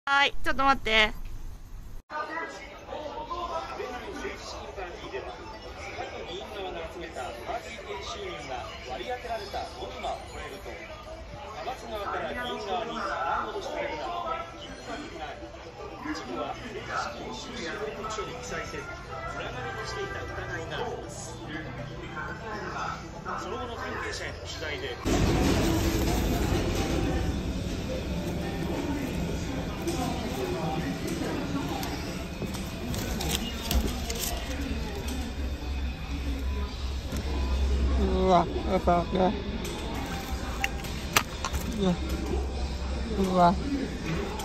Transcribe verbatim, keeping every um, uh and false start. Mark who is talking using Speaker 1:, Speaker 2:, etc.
Speaker 1: はい、ちょっと待って。
Speaker 2: 一部は電子金収支報告書に記載せず裏金としていた疑いがあります。その後の関係者への取材で
Speaker 3: うわ、うわ、うわ、うわ。